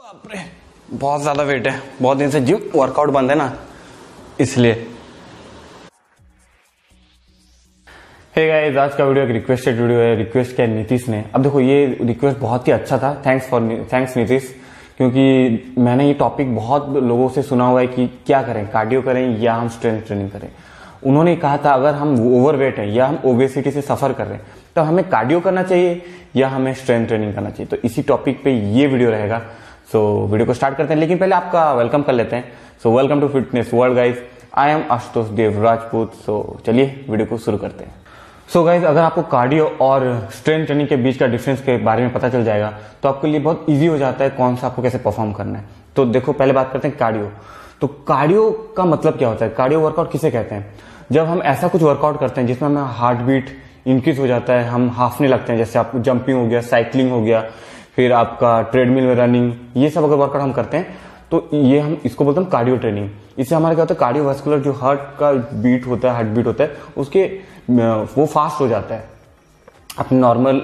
बाप रे, बहुत ज्यादा वेट है। बहुत दिन से जिम वर्कआउट बंद है ना, इसलिए। हे गाइस, आज का वीडियो एक रिक्वेस्टेड वीडियो है। रिक्वेस्ट किया नीतीश ने। अब देखो, ये रिक्वेस्ट बहुत ही अच्छा था। थैंक्स नीतीश, क्योंकि मैंने ये टॉपिक बहुत लोगों से सुना हुआ है कि क्या करें, कार्डियो करें या हम स्ट्रेंथ ट्रेनिंग करें। उन्होंने कहा था अगर हम ओवरवेट हैं या हम ओबेसिटी से सफर कर रहे हैं तो हमें कार्डियो करना चाहिए या हमें स्ट्रेंथ ट्रेनिंग करना चाहिए। तो इसी टॉपिक पे ये वीडियो रहेगा। सो वीडियो को स्टार्ट करते हैं, लेकिन पहले आपका वेलकम कर लेते हैं। So welcome to fitness world guys, I am Ashutosh Dev Rajput. So चलिए वीडियो को शुरू करते हैं। सो गाइज, अगर आपको कार्डियो और स्ट्रेंथ ट्रेनिंग के बीच का डिफरेंस के बारे में पता चल जाएगा तो आपके लिए बहुत इजी हो जाता है कौन सा आपको कैसे परफॉर्म करना है। तो देखो, पहले बात करते हैं कार्डियो। तो कार्डियो का मतलब क्या होता है? कार्डियो वर्कआउट किसे कहते हैं? जब हम ऐसा कुछ वर्कआउट करते हैं जिसमें हमें हार्ट बीट इंक्रीज हो जाता है, हम हाफने लगते हैं, जैसे आपको जंपिंग हो गया, साइकिलिंग हो गया, फिर आपका ट्रेडमिल में रनिंग, ये सब अगर वर्कआउट हम करते हैं तो ये हम इसको बोलते हैं कार्डियो ट्रेनिंग। इससे हमारा क्या होता है, कार्डियोवास्कुलर जो हार्ट का बीट होता है, हार्ट बीट होता है, उसके वो फास्ट हो जाता है, अपने नॉर्मल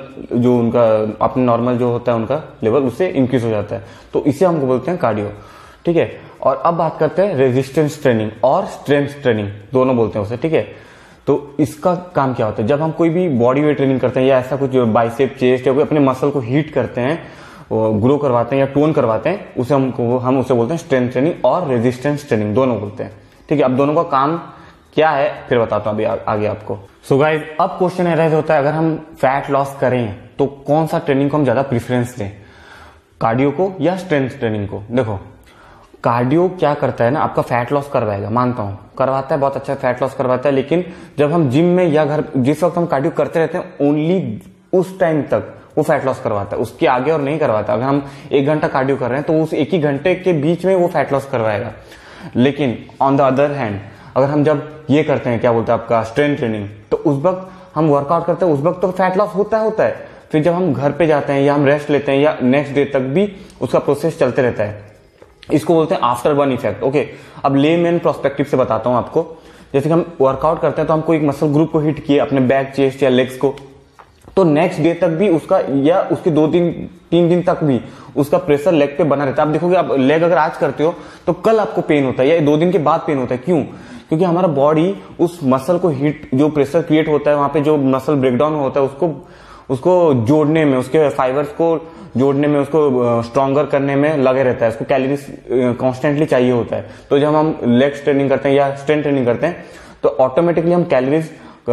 जो होता है उनका लेवल उससे इंक्रीज हो जाता है। तो इसे हमको बोलते हैं कार्डियो, ठीक है। और अब बात करते हैं रेजिस्टेंस ट्रेनिंग और स्ट्रेंथ ट्रेनिंग, दोनों बोलते हैं उसे, ठीक है। तो इसका काम क्या होता है? जब हम कोई भी बॉडी वेट ट्रेनिंग करते हैं या ऐसा कुछ बाइसेप, चेस्ट या कोई अपने मसल को हीट करते हैं, ग्रो करवाते हैं या टोन करवाते हैं, उसे हम उसे बोलते हैं स्ट्रेंथ ट्रेनिंग और रेजिस्टेंस ट्रेनिंग, दोनों बोलते हैं, ठीक है। अब दोनों का काम क्या है फिर बताता हूं अभी आगे आपको। सो गाइस, अब क्वेश्चन एराइज होता है, अगर हम फैट लॉस करें तो कौन सा ट्रेनिंग को हम ज्यादा प्रेफरेंस दें, कार्डियो को या स्ट्रेंथ ट्रेनिंग को? देखो, कार्डियो क्या करता है ना, आपका फैट लॉस करवाएगा, मानता हूं करवाता है, बहुत अच्छा फैट लॉस करवाता है। लेकिन जब हम जिम में या घर जिस वक्त हम कार्डियो करते रहते हैं, ओनली उस टाइम तक वो फैट लॉस करवाता है, उसके आगे और नहीं करवाता। अगर हम 1 घंटा कार्डियो कर रहे हैं तो उस 1 ही घंटे के बीच में वो फैट लॉस करवाएगा। लेकिन ऑन द अदर हैंड, अगर हम जब ये करते हैं, क्या बोलते हैं, आपका स्ट्रेंथ ट्रेनिंग, तो उस वक्त हम वर्कआउट करते हैं, उस वक्त तो फैट लॉस होता है। फिर जब हम घर पे जाते हैं या हम रेस्ट लेते हैं या नेक्स्ट डे तक भी उसका प्रोसेस चलते रहता है। इसको बोलते हैं आफ्टर बर्न इफेक्ट, ओके। अब लेमैन पर्सपेक्टिव से बताता हूं आपको। जैसे कि हम वर्कआउट करते हैं तो हमको एक मसल ग्रुप को हिट किए, अपने बैक, चेस्ट या लेग्स को, तो नेक्स्ट डे तक भी उसका या उसके 2-3 दिन तक भी उसका प्रेशर लेग पे बना रहता है। आप देखोगे, आप लेग अगर आज करते हो तो कल आपको पेन होता है या 2 दिन के बाद पेन होता है। क्यों? क्योंकि हमारा बॉडी उस मसल को हिट, जो प्रेशर क्रिएट होता है वहां पे, जो मसल ब्रेकडाउन होता है, उसको जोड़ने में, उसके फाइबर्स को जोड़ने में, उसको स्ट्रॉन्गर करने में लगे रहता है। उसको कैलोरीज कॉन्स्टेंटली चाहिए होता है। तो जब हम लेग ट्रेनिंग करते हैं या स्ट्रेंथ ट्रेनिंग करते हैं तो ऑटोमेटिकली हम कैलोरीज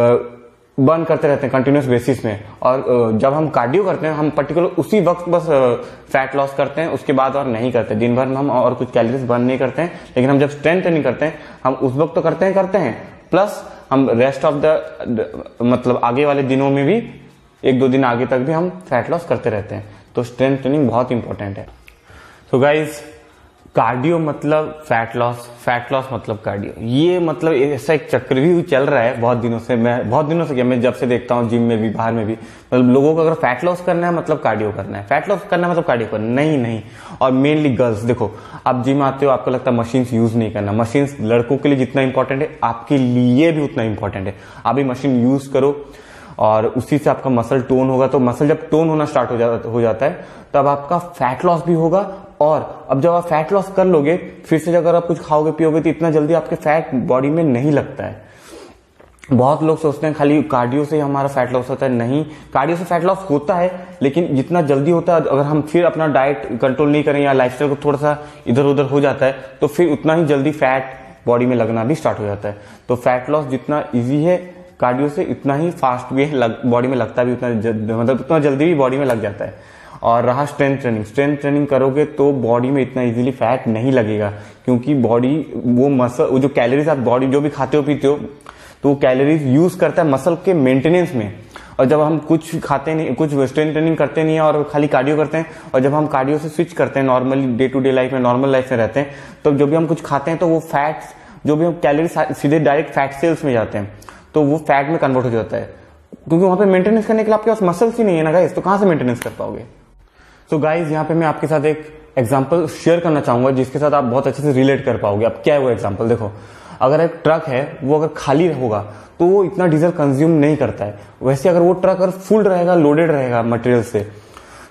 बर्न करते रहते हैं कंटिन्यूस बेसिस में। और जब हम कार्डियो करते हैं, हम पर्टिकुलर उसी वक्त बस फैट लॉस करते हैं, उसके बाद और नहीं करते। दिन भर में हम और कुछ कैलोरीज बर्न नहीं करते हैं। लेकिन हम जब स्ट्रेंथ ट्रेनिंग करते हैं, हम उस वक्त तो करते हैं, प्लस हम रेस्ट ऑफ द मतलब आगे वाले दिनों में भी 1-2 दिन आगे तक भी हम फैट लॉस करते रहते हैं। तो स्ट्रेंथ ट्रेनिंग बहुत इंपॉर्टेंट है। तो गाइज, कार्डियो मतलब फैट लॉस मतलब कार्डियो, ये मतलब ऐसा एक चक्रव्यूह चल रहा है बहुत दिनों से। मैं जब से देखता हूँ जिम में भी, बाहर में भी, मतलब लोगों को अगर फैट लॉस करना है मतलब कार्डियो करना है, फैट लॉस करना है मतलब कार्डियो करना, नहीं। और मेनली गर्ल्स, देखो, आप जिम आते हो, आपको लगता है मशीन्स यूज नहीं करना। मशीन्स लड़कों के लिए जितना इंपॉर्टेंट है, आपके लिए भी उतना इंपॉर्टेंट है। आप भी मशीन यूज करो और उसी से आपका मसल टोन होगा। तो मसल जब टोन होना स्टार्ट हो जाता है तब आपका फैट लॉस भी होगा। और अब जब आप फैट लॉस कर लोगे, फिर से अगर आप कुछ खाओगे पियोगे तो इतना जल्दी आपके फैट बॉडी में नहीं लगता है। बहुत लोग सोचते हैं खाली कार्डियो से हमारा फैट लॉस होता है। नहीं, कार्डियो से फैट लॉस होता है, लेकिन जितना जल्दी होता है, अगर हम फिर अपना डाइट कंट्रोल नहीं करें या लाइफस्टाइल को थोड़ा सा इधर उधर हो जाता है, तो फिर उतना ही जल्दी फैट बॉडी में लगना भी स्टार्ट हो जाता है। तो फैट लॉस जितना ईजी है कार्डियो से, इतना ही फास्ट भी बॉडी में लगता भी, उतना जल्दी भी बॉडी में लग जाता है। और रहा स्ट्रेंथ ट्रेनिंग करोगे तो बॉडी में इतना इजीली फैट नहीं लगेगा, क्योंकि बॉडी वो जो कैलोरीज आप बॉडी जो भी खाते हो पीते हो, तो वो कैलोरीज यूज करता है मसल के मेंटेनेंस में। और जब हम कुछ खाते नहीं, कुछ स्ट्रेंथ ट्रेनिंग करते नहीं है और खाली कार्डियो करते हैं, और जब हम कार्डियो से स्विच करते हैं, normally day to day life में, नॉर्मल लाइफ में रहते हैं, तो जब भी हम कुछ खाते हैं तो वो फैट्स, जो भी हम कैलोरी सीधे डायरेक्ट फैट सेल्स में जाते हैं, तो वो फैट में कन्वर्ट हो जाता है। क्योंकि वहां पे मेंटेनेंस करने के लिए आपके पास मसल्स ही नहीं है ना गाइस, तो कहां से मेंटेनेंस कर पाओगे? सो गाइस, यहाँ पे मैं आपके साथ एक एग्जांपल शेयर करना चाहूंगा जिसके साथ आप बहुत अच्छे से रिलेट कर पाओगे। अब क्या है वो एग्जांपल? देखो, अगर एक ट्रक है, वो अगर खाली होगा तो वो इतना डीजल कंज्यूम नहीं करता है। वैसे अगर वो ट्रक अगर फुल रहेगा, लोडेड रहेगा मटेरियल से,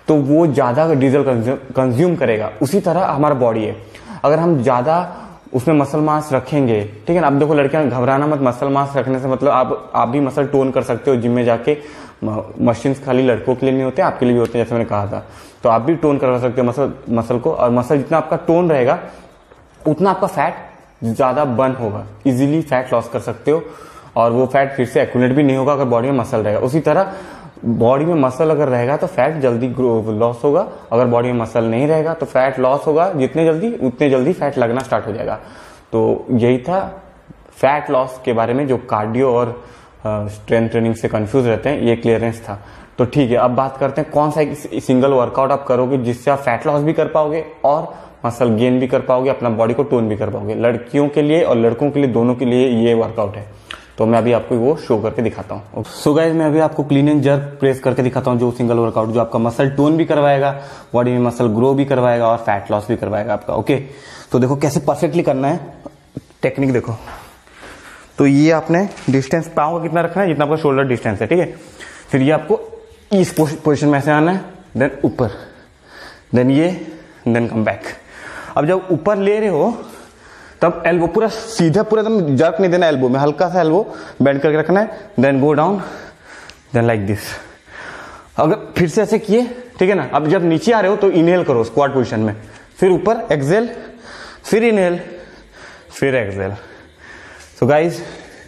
तो वो ज्यादा डीजल कंज्यूम करेगा। उसी तरह हमारा बॉडी है, अगर हम ज्यादा उसमें मसल मास रखेंगे, ठीक है ना। अब देखो लड़कियां, घबराना मत, मसल मास रखने से मतलब आप भी मसल टोन कर सकते हो जिम में जाके। मशीन खाली लड़कों के लिए नहीं होते, आपके लिए भी होते हैं, जैसे मैंने कहा था। तो आप भी टोन करवा सकते हो मसल को, और मसल जितना आपका टोन रहेगा उतना आपका फैट ज्यादा बर्न होगा, इजीली फैट लॉस कर सकते हो, और वो फैट फिर से एक्यूमुलेट भी नहीं होगा अगर बॉडी में मसल रहेगा। उसी तरह बॉडी में मसल अगर रहेगा तो फैट जल्दी लॉस होगा, अगर बॉडी में मसल नहीं रहेगा तो फैट लॉस होगा जितने जल्दी, उतने जल्दी फैट लगना स्टार्ट हो जाएगा। तो यही था फैट लॉस के बारे में, जो कार्डियो और स्ट्रेंथ ट्रेनिंग से कंफ्यूज रहते हैं, ये क्लियरेंस था। तो ठीक है, अब बात करते हैं कौन सा एक सिंगल वर्कआउट आप करोगे जिससे आप फैट लॉस भी कर पाओगे और मसल गेन भी कर पाओगे, अपना बॉडी को टोन भी कर पाओगे। लड़कियों के लिए और लड़कों के लिए, दोनों के लिए ये वर्कआउट है। तो मैं अभी आपको वो शो करके दिखाता हूँ। सो गाइस, मैं अभी आपको क्लीन एंड जर्क प्रेस करके दिखाता हूँ, जो सिंगल वर्कआउट जो आपका मसल टोन भी करवाएगा, बॉडी में मसल ग्रो भी करवाएगा और फैट लॉस भी करवाएगा आपका। ओके, तो देखो कैसे परफेक्टली करना है, टेक्निक देखो। तो ये आपने डिस्टेंस पाँव का कितना रखना है, जितना आपका शोल्डर डिस्टेंस है, ठीक है। फिर ये आपको इस पोजिशन में से आना है, देन ऊपर, देन ये, देन कम बैक। अब जब ऊपर ले रहे हो तब एल्बो पूरा सीधा, पूरा एकदम जर्क नहीं देना, एल्बो में हल्का सा एल्बो बेंड करके रखना है, then go down, then like this. अगर फिर से ऐसे किए, ठीक है ना। अब जब नीचे आ रहे हो तो इनहेल करो स्क्वाट पोजीशन में, फिर ऊपर एक्सेल, फिर इनहेल, फिर एक्सेल। सो गाइस,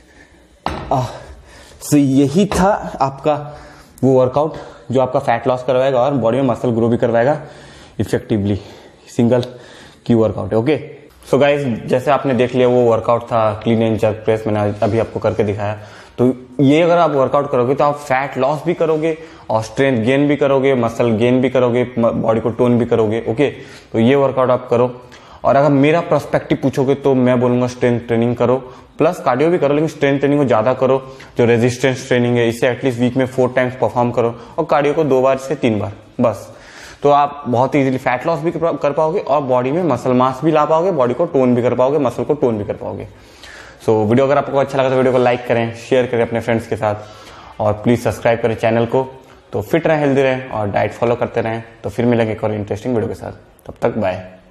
सो यही था आपका वो वर्कआउट जो आपका फैट लॉस करवाएगा और बॉडी में मसल ग्रो भी करवाएगा इफेक्टिवली। सिंगल की वर्कआउट है। ओके, सो गाइस, जैसे आपने देख लिया वो वर्कआउट था क्लीन एंड जर्क प्रेस, मैंने अभी आपको करके दिखाया। तो ये अगर आप वर्कआउट करोगे तो आप फैट लॉस भी करोगे और स्ट्रेंथ गेन भी करोगे, मसल गेन भी करोगे, बॉडी को टोन भी करोगे। ओके, तो ये वर्कआउट आप करो। और अगर मेरा पर्सपेक्टिव पूछोगे तो मैं बोलूंगा स्ट्रेंथ ट्रेनिंग करो, प्लस कार्डियो भी करो, लेकिन स्ट्रेंथ ट्रेनिंग को ज्यादा करो। जो रेजिस्टेंस ट्रेनिंग है इसे एटलीस्ट वीक में 4 टाइम्स परफॉर्म करो, और कार्डियो को 2 बार से 3 बार बस। तो आप बहुत इजीली फैट लॉस भी कर पाओगे और बॉडी में मसल मास भी ला पाओगे, बॉडी को टोन भी कर पाओगे, मसल को टोन भी कर पाओगे। सो वीडियो अगर आपको अच्छा लगा तो वीडियो को लाइक करें, शेयर करें अपने फ्रेंड्स के साथ, और प्लीज सब्सक्राइब करें चैनल को। तो फिट रहें, हेल्दी रहें और डाइट फॉलो करते रहें। तो फिर मिलेंगे एक और इंटरेस्टिंग वीडियो के साथ, तब तक बाय।